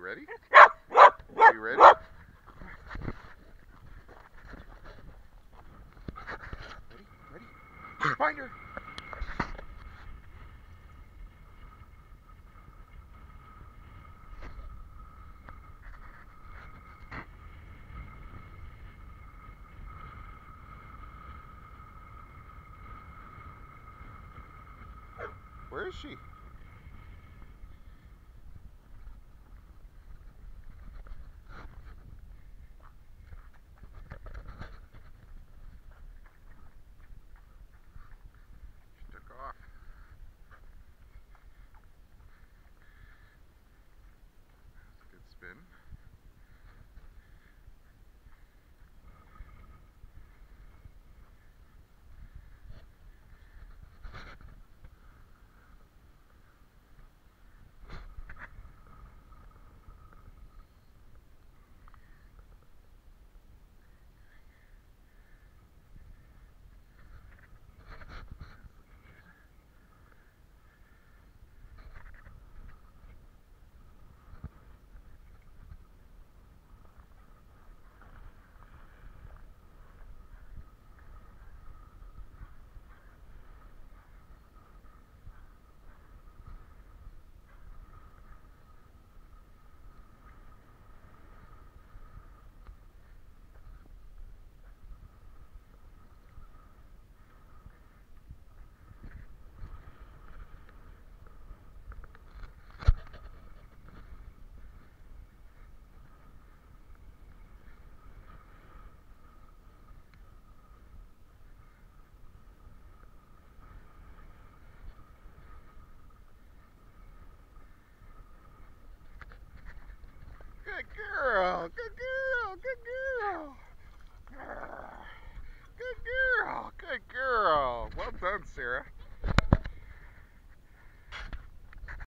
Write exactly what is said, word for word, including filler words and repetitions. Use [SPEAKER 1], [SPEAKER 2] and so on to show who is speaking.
[SPEAKER 1] ready? Are you ready? Ready? Ready? Find her! Where is she? She took off. That's a good spin. Good girl, good girl, good girl. Good girl, good girl. Well done, Sarah.